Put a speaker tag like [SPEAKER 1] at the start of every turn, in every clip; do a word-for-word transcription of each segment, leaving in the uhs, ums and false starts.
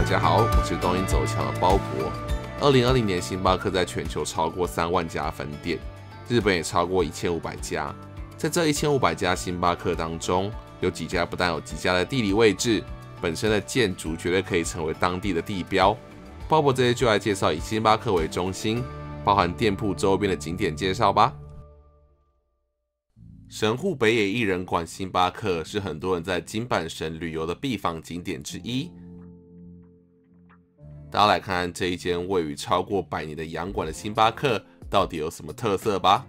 [SPEAKER 1] 家好，我是东瀛走强的鲍勃。二零二零年，星巴克在全球超过三万家分店，日本也超过一千五百家。在这一千五百家星巴克当中，有几家不但有极佳的地理位置，本身的建筑绝对可以成为当地的地标。鲍勃这些就来介绍以星巴克为中心，包含店铺周边的景点介绍吧。神户北野异人馆星巴克是很多人在金板神旅游的必访景点之一。大家来看看这一间位于超过百年的洋馆的星巴克到底有什么特色吧。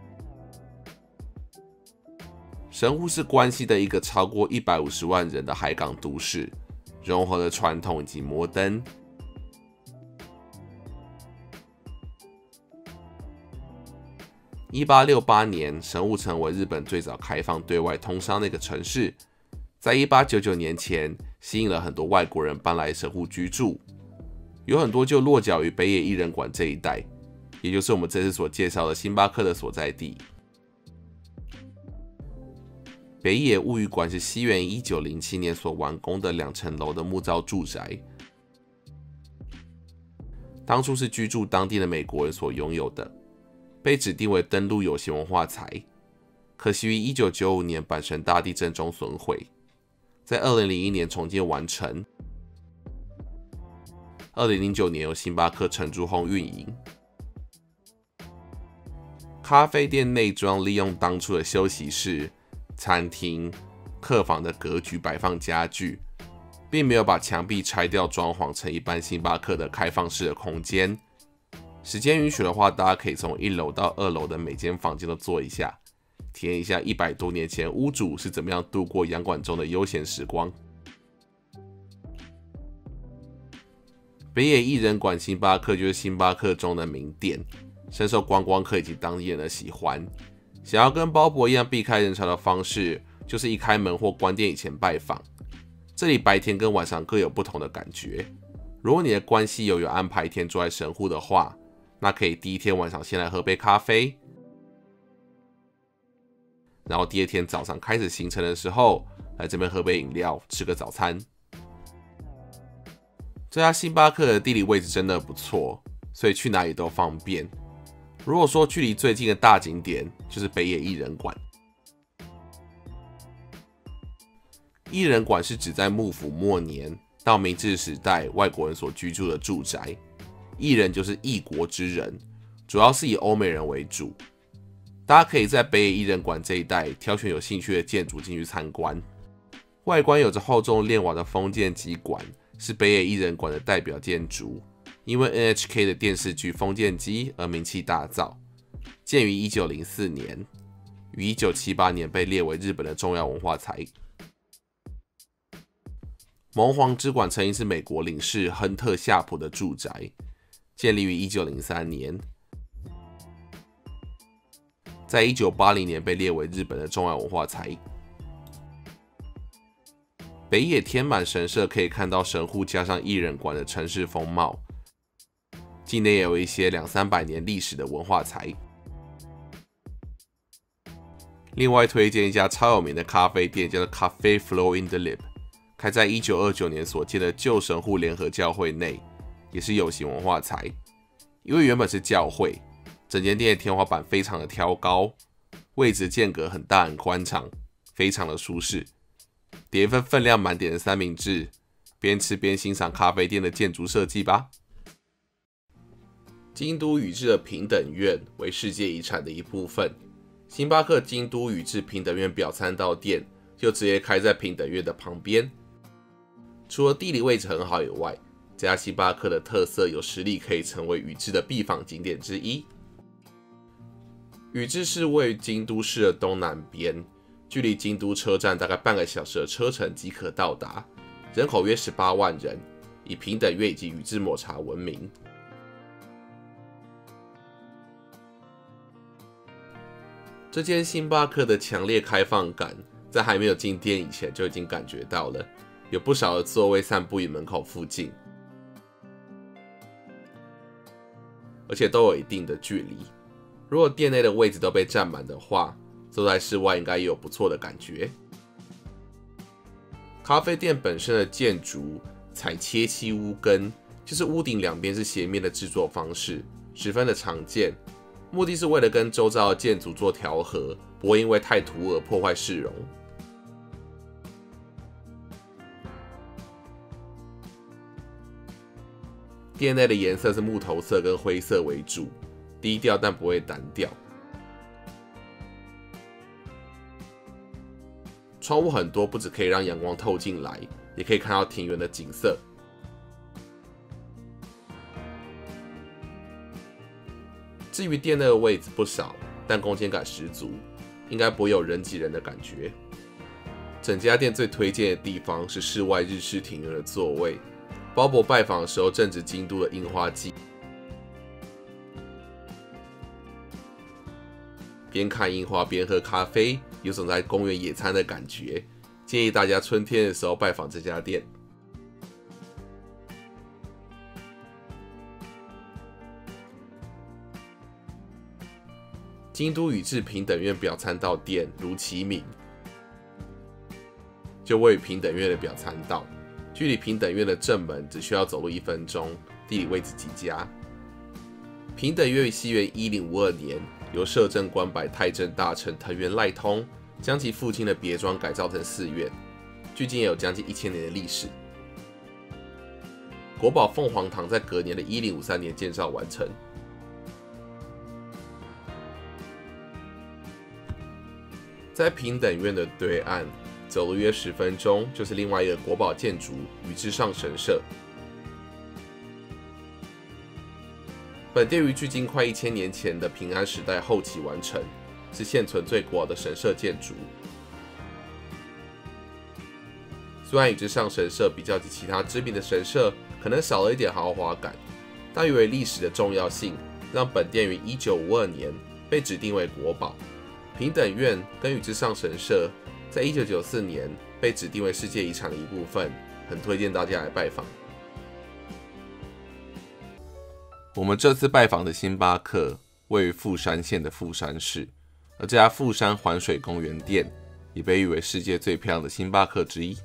[SPEAKER 1] 神户是关西的一个超过一百五十万人的海港都市，融合了传统以及摩登。一八六八年，神户成为日本最早开放对外通商的一个城市。在一八九九年前，吸引了很多外国人搬来神户居住，有很多就落脚于北野异人馆这一带，也就是我们这次所介绍的星巴克的所在地。北野物语馆是西元一九零七年所完工的两层楼的木造住宅，当初是居住当地的美国人所拥有的。被指定为登陆有形文化财，可惜于一九九五年阪神大地震中损毁，在二零零一年重建完成。二零零九年由星巴克承租后运营。咖啡店内装利用当初的休息室、餐厅、客房的格局摆放家具，并没有把墙壁拆掉装潢成一般星巴克的开放式的空间。时间允许的话，大家可以从一楼到二楼的每间房间都坐一下，体验一下一百多年前屋主是怎么样度过洋馆中的悠闲时光。北野异人馆星巴克就是星巴克中的名店，深受观光客以及当地人的喜欢。想要跟鲍勃一样避开人潮的方式，就是一开门或关店以前拜访。这里白天跟晚上各有不同的感觉。如果你的关系友有安排一天住在神户的话，那可以第一天晚上先来喝杯咖啡，然后第二天早上开始行程的时候，来这边喝杯饮料，吃个早餐。这家星巴克的地理位置真的不错，所以去哪里都方便。如果说距离最近的大景点就是北野异人馆。异人馆是指在幕府末年到明治时代外国人所居住的住宅。异人就是异国之人，主要是以欧美人为主。大家可以在北野异人馆这一带挑选有兴趣的建筑进去参观。外观有着厚重炼瓦的封建机馆，是北野异人馆的代表建筑，因为 N H K 的电视剧《封建机》而名气大噪。建于一九零四年，于一九七八年被列为日本的重要文化财。蒙皇之馆曾经是美国领事亨特夏普的住宅，建立于一九零三年，在一九八零年被列为日本的重要文化财。北野天满神社可以看到神户加上异人馆的城市风貌，境内也有一些两三百年历史的文化财。另外推荐一家超有名的咖啡店，叫做 Cafe Flow in the Lip， 开在一九二九年所建的旧神户联合教会内，也是有形文化财。因为原本是教会，整间店的天花板非常的挑高，位置间隔很大很宽敞，非常的舒适。点一份分量满点的三明治，边吃边欣赏咖啡店的建筑设计吧。京都宇治的平等院为世界遗产的一部分，星巴克京都宇治平等院表参道店就直接开在平等院的旁边。除了地理位置很好以外，这家星巴克的特色有实力可以成为宇治的必访景点之一。宇治是位于京都市的东南边，距离京都车站大概半个小时的车程即可到达，人口约十八万人，以平等院以及宇治抹茶闻名。这间星巴克的强烈开放感，在还没有进店以前就已经感觉到了，有不少的座位散布于门口附近，而且都有一定的距离。如果店内的位置都被占满的话，坐在室外应该也有不错的感觉。咖啡店本身的建筑采切漆屋根，就是屋顶两边是斜面的制作方式，十分的常见。目的是为了跟周遭的建筑做调和，不会因为太突兀而破坏市容。店内的颜色是木头色跟灰色为主，低调但不会单调。窗户很多，不只可以让阳光透进来，也可以看到庭园的景色。至于店内的位置不少，但空间感十足，应该不会有人挤人的感觉。整家店最推荐的地方是室外日式庭园的座位。鲍勃拜访的时候正值京都的樱花季，边看樱花边喝咖啡，有种在公园野餐的感觉。建议大家春天的时候拜访这家店。京都宇治平等院表参道店如其名，就位于平等院的表参道，距离平等院的正门只需要走路一分钟，地理位置极佳。平等院于西元一零五二年由摄政官摆太政大臣藤原赖通将其父亲的别庄改造成寺院，距今也有将近一千年的历史。国宝凤凰堂在隔年的一零五三年建造完成。在平等院的对岸，走路约十分钟就是另外一个国宝建筑宇治上神社。本店于距今快一千年前的平安时代后期完成，是现存最古老的神社建筑。虽然宇治上神社比较起其他知名的神社，可能少了一点豪华感，但由于历史的重要性，让本店于一九五二年被指定为国宝。平等院跟宇治上神社在一九九四年被指定为世界遗产的一部分，很推荐大家来拜访。我们这次拜访的星巴克位于富山县的富山市，而这家富山环水公园店也被誉为世界最漂亮的星巴克之一。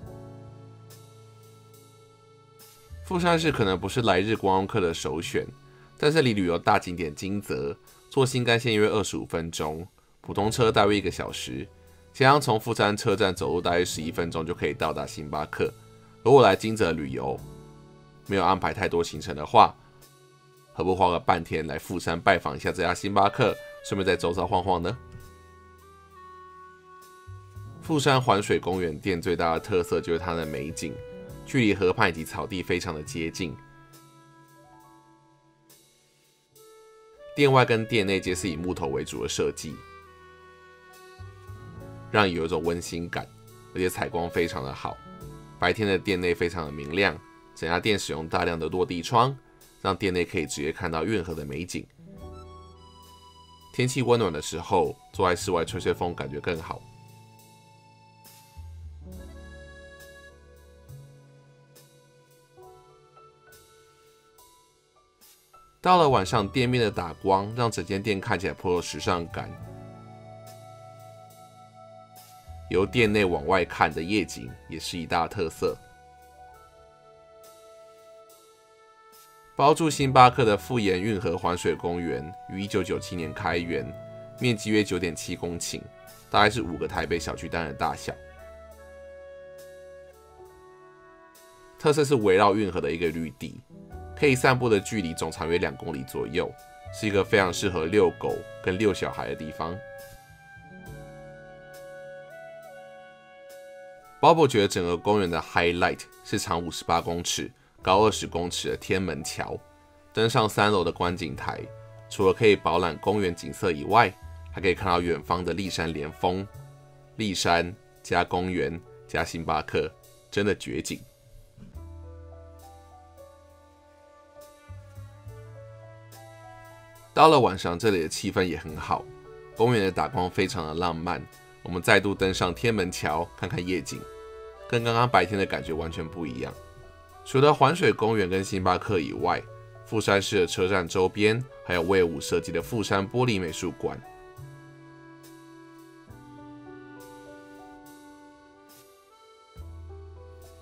[SPEAKER 1] 富山市可能不是来日观光客的首选，但是离旅游大景点金泽坐新干线约二十五分钟，普通车大约一个小时，加上从富山车站走路大约十一分钟就可以到达星巴克。如果来金泽旅游，没有安排太多行程的话，何不花个半天来富山拜访一下这家星巴克，顺便在周遭晃晃呢？富山环水公园店最大的特色就是它的美景，距离河畔以及草地非常的接近。店外跟店内皆是以木头为主的设计，让你有一种温馨感，而且采光非常的好。白天的店内非常的明亮，整家店使用大量的落地窗，让店内可以直接看到运河的美景。天气温暖的时候，坐在室外吹吹风，感觉更好。到了晚上，店面的打光让整间店看起来颇有时尚感。由店内往外看的夜景也是一大特色。包住星巴克的富岩运河环水公园于一九九七年开园，面积约 九点七公顷，大概是五个台北小巨蛋的大小。特色是围绕运河的一个绿地，可以散步的距离总长约两公里左右，是一个非常适合遛狗跟遛小孩的地方。鲍勃觉得整个公园的 highlight 是长五十八公尺、高二十公尺的天门桥。登上三楼的观景台，除了可以饱览公园景色以外，还可以看到远方的立山连峰。立山加公园加星巴克，真的绝景。到了晚上，这里的气氛也很好，公园的打光非常的浪漫。我们再度登上天门桥，看看夜景，跟刚刚白天的感觉完全不一样。除了环水公园跟星巴克以外，富山市的车站周边还有魏武设计的富山玻璃美术馆。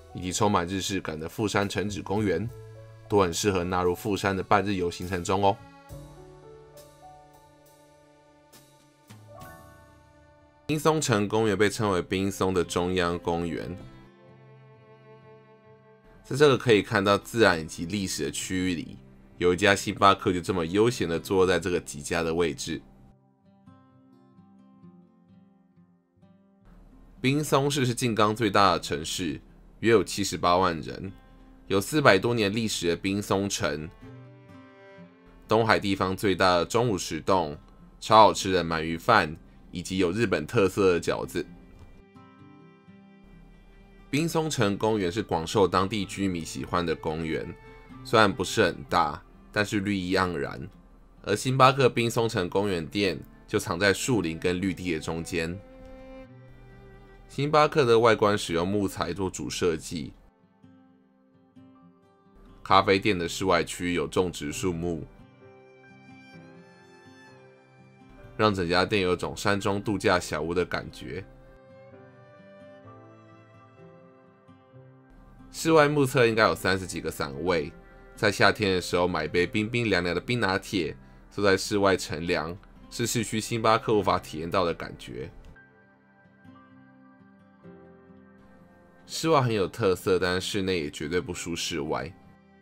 [SPEAKER 1] 以及充满日式感的富山城址公园，都很适合纳入富山的半日游行程中哦。滨松城公园被称为滨松的中央公园，在这个可以看到自然以及历史的区域里，有一家星巴克就这么悠闲地坐落在这个极佳的位置。滨松市是静冈最大的城市，约有七十八万人，有四百多年历史的滨松城，东海地方最大的中午食洞，超好吃的鳗鱼饭，以及有日本特色的饺子。滨松城公园是广受当地居民喜欢的公园，虽然不是很大，但是绿意盎然。而星巴克滨松城公园店就藏在树林跟绿地的中间。星巴克的外观使用木材做主设计，咖啡店的室外区有种植树木，让整家店有种山中度假小屋的感觉。室外目测应该有三十几个伞位，在夏天的时候买杯冰冰凉凉的冰拿铁，坐在室外乘凉，是市区星巴克无法体验到的感觉。室外很有特色，但是室内也绝对不输室外。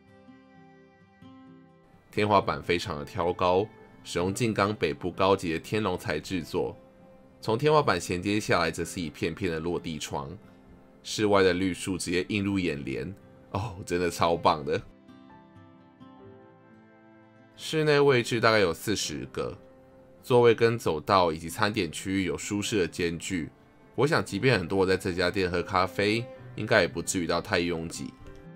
[SPEAKER 1] 天花板非常的挑高，使用静冈北部高级的天龙材制作，从天花板衔接下来则是一片片的落地窗。室外的绿树直接映入眼帘，哦，真的超棒的。室内位置大概有四十个，座位跟走道以及餐点区域有舒适的间距。我想，即便很多人在这家店喝咖啡，应该也不至于到太拥挤。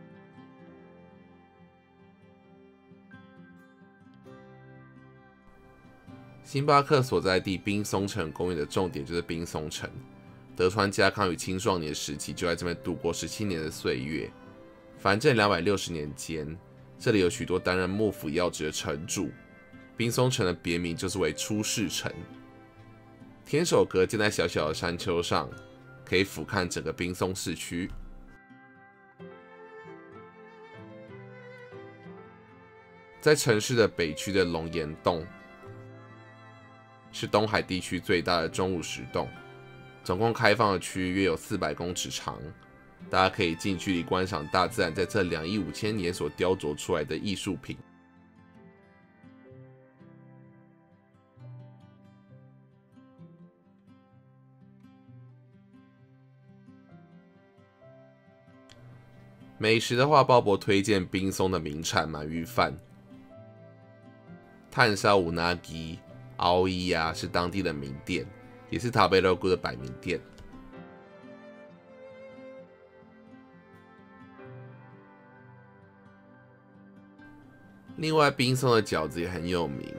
[SPEAKER 1] 星巴克所在地滨松城公园的重点就是滨松城。德川家康于青壮年时期就在这边度过十七年的岁月。反正两百六十年间，这里有许多担任幕府要职的城主。滨松城的别名就是为出世城。天守阁建在小小的山丘上，可以俯瞰整个滨松市区。在城市的北区的龙岩洞，是东海地区最大的中午食洞。总共开放的区域约有四百公尺长，大家可以近距离观赏大自然在这两亿五千年所雕琢出来的艺术品。美食的话，鲍勃推荐滨松的名产鳗鱼饭，炭烧五那吉、熬伊呀是当地的名店。也是塔贝罗谷的百名店。另外，滨松的饺子也很有名，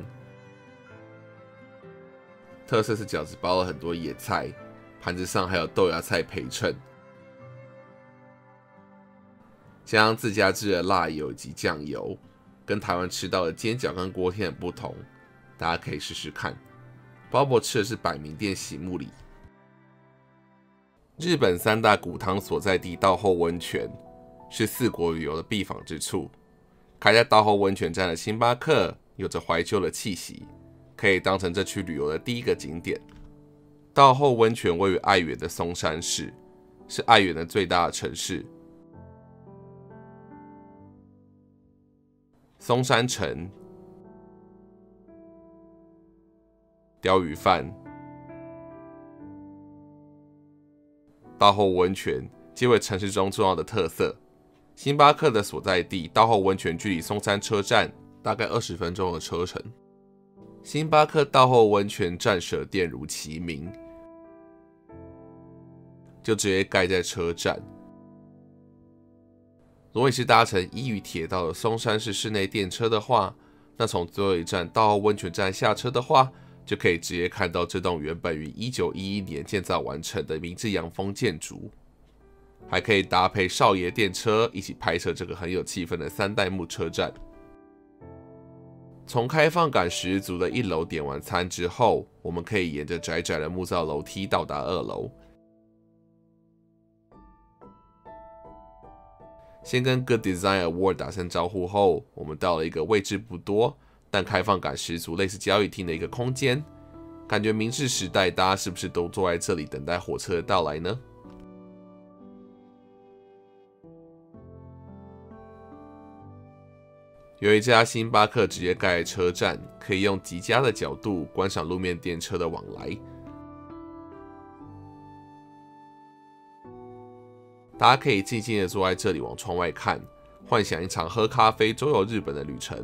[SPEAKER 1] 特色是饺子包了很多野菜，盘子上还有豆芽菜陪衬，加上自家制的辣油以及酱油，跟台湾吃到的煎饺跟锅贴很不同，大家可以试试看。鲍勃吃的是百名店喜木里。日本三大古汤所在地稻后温泉是四国旅游的必访之处。开在稻后温泉站的星巴克有着怀旧的气息，可以当成这区旅游的第一个景点。稻后温泉位于爱媛的松山市，是爱媛的最大的城市。松山城、鲷鱼饭、稻后温泉皆为城市中重要的特色。星巴克的所在地稻后温泉距离松山车站大概二十分钟的车程。星巴克稻后温泉站舍店如其名，就直接盖在车站。如果你是搭乘伊予铁道的松山市市内电车的话，那从最后一站稻后温泉站下车的话，就可以直接看到这栋原本于一九一一年建造完成的明治洋风建筑，还可以搭配少爷电车一起拍摄这个很有气氛的三代目车站。从开放感十足的一楼点完餐之后，我们可以沿着窄窄的木造楼梯到达二楼。 先跟 Good Design Award 打声招呼后，我们到了一个位置不多但开放感十足、类似交易厅的一个空间。感觉明治时代大家是不是都坐在这里等待火车的到来呢？有一家星巴克直接盖在车站，可以用极佳的角度观赏路面电车的往来。大家可以静静的坐在这里往窗外看，幻想一场喝咖啡周游日本的旅程。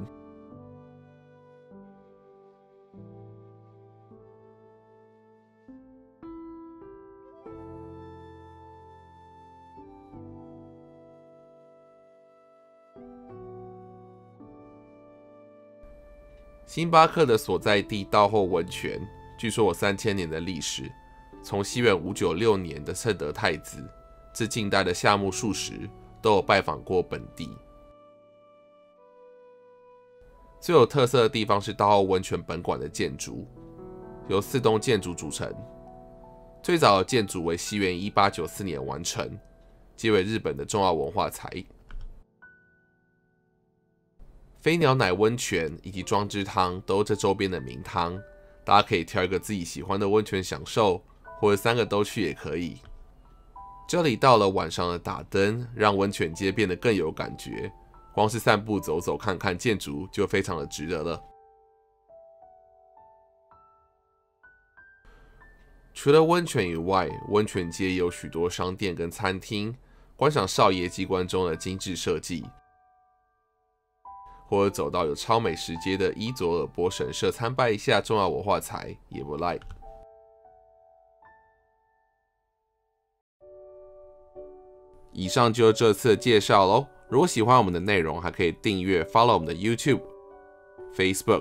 [SPEAKER 1] 星巴克的所在地道后温泉，据说有三千年的历史，从西元五九六年的圣德太子，至近代的夏目漱石，都有拜访过本地。最有特色的地方是道后温泉本馆的建筑，由四栋建筑组成。最早的建筑为西元一八九四年完成，皆为日本的重要文化财。飞鸟奶温泉以及庄之汤都是这周边的名汤，大家可以挑一个自己喜欢的温泉享受，或者三个都去也可以。这里到了晚上的打灯，让温泉街变得更有感觉，光是散步走走看看建筑就非常的值得了。除了温泉以外，温泉街也有许多商店跟餐厅，观赏少爷机关中的精致设计。或者走到有超美食街的伊佐尔波神社参拜一下重要文化财也不赖。以上就是这次的介绍咯，如果喜欢我们的内容，还可以订阅 follow 我们的 YouTube、Facebook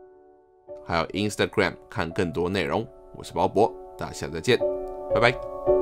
[SPEAKER 1] 还有 Instagram 看更多内容。我是包博，大家下次再见，拜拜。